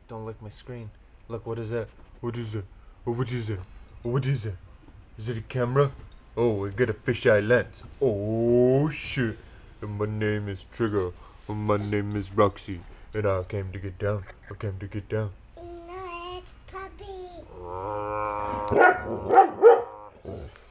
Don't lick my screen. Look, what is that? What is that? Oh, what is that? What is that? Is it a camera? Oh, I got a fisheye lens. Oh, shit. And my name is Trigger. And my name is Roxy. And I came to get down. I came to get down. No, it's puppy.